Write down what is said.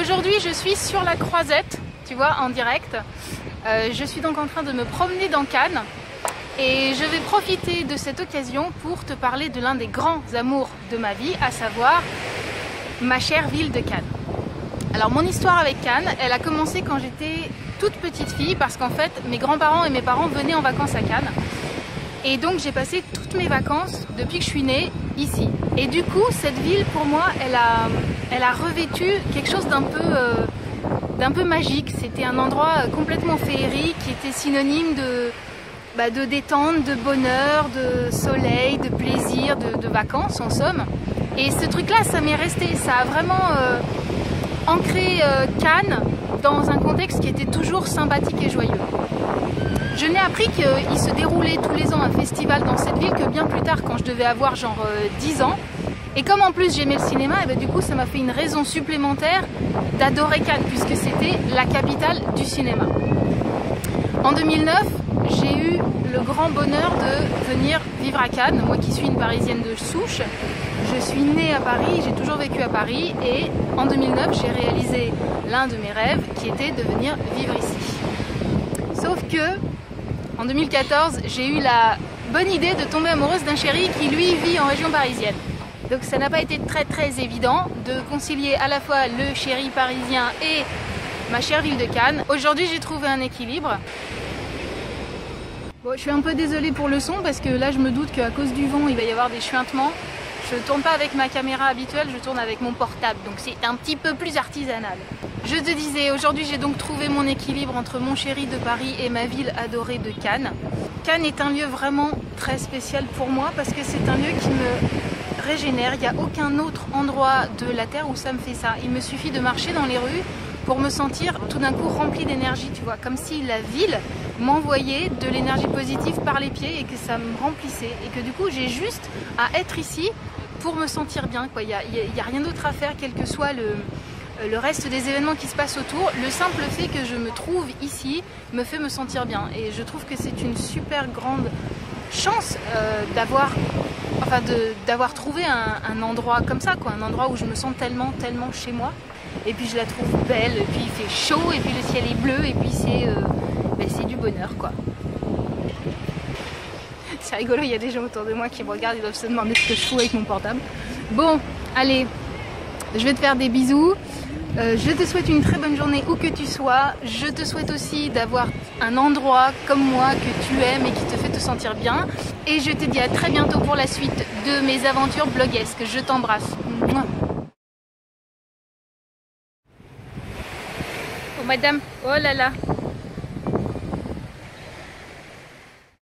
Aujourd'hui je suis sur la Croisette, tu vois, en direct. Je suis donc en train de me promener dans Cannes et je vais profiter de cette occasion pour te parler de l'un des grands amours de ma vie, à savoir ma chère ville de Cannes. Alors mon histoire avec Cannes, elle a commencé quand j'étais toute petite fille parce qu'en fait mes grands-parents et mes parents venaient en vacances à Cannes. Et donc j'ai passé toutes mes vacances depuis que je suis née ici. Et du coup cette ville pour moi elle a revêtu quelque chose d'un peu magique. C'était un endroit complètement féerique qui était synonyme de détente, de bonheur, de soleil, de plaisir, de vacances en somme. Et ce truc là ça m'est resté, ça a vraiment ancré Cannes dans un contexte qui était toujours sympathique et joyeux. Je n'ai appris qu'il se déroulait tous les ans un festival dans cette ville que bien plus tard quand je devais avoir genre 10 ans. Et comme en plus j'aimais le cinéma, et ben du coup ça m'a fait une raison supplémentaire d'adorer Cannes puisque c'était la capitale du cinéma. En 2009, j'ai eu le grand bonheur de venir vivre à Cannes, moi qui suis une Parisienne de souche. Je suis née à Paris, j'ai toujours vécu à Paris et en 2009 j'ai réalisé l'un de mes rêves qui était de venir vivre ici. Sauf que en 2014 j'ai eu la bonne idée de tomber amoureuse d'un chéri qui lui vit en région parisienne. Donc ça n'a pas été très évident de concilier à la fois le chéri parisien et ma chère ville de Cannes. Aujourd'hui j'ai trouvé un équilibre. Bon, je suis un peu désolée pour le son parce que là je me doute qu'à cause du vent il va y avoir des chuintements. Je ne tourne pas avec ma caméra habituelle, je tourne avec mon portable, donc c'est un petit peu plus artisanal. Je te disais, aujourd'hui j'ai donc trouvé mon équilibre entre mon chéri de Paris et ma ville adorée de Cannes. Cannes est un lieu vraiment très spécial pour moi parce que c'est un lieu qui me régénère. Il n'y a aucun autre endroit de la terre où ça me fait ça. Il me suffit de marcher dans les rues pour me sentir tout d'un coup remplie d'énergie, tu vois, comme si la ville m'envoyait de l'énergie positive par les pieds et que ça me remplissait et que du coup j'ai juste à être ici pour me sentir bien, quoi. Il y a rien d'autre à faire, quel que soit le reste des événements qui se passent autour. Le simple fait que je me trouve ici me fait me sentir bien et je trouve que c'est une super grande chance d'avoir trouvé un endroit comme ça, quoi, un endroit où je me sens tellement chez moi. Et puis je la trouve belle, et puis il fait chaud, et puis le ciel est bleu, et puis c'est du bonheur, quoi. C'est rigolo, il y a des gens autour de moi qui me regardent, ils doivent se demander ce que je fous avec mon portable. Bon, allez, je vais te faire des bisous. Je te souhaite une très bonne journée où que tu sois. Je te souhaite aussi d'avoir un endroit comme moi que tu aimes et qui te fait te sentir bien. Et je te dis à très bientôt pour la suite de mes aventures bloguesques. Je t'embrasse. Oh madame, oh là là.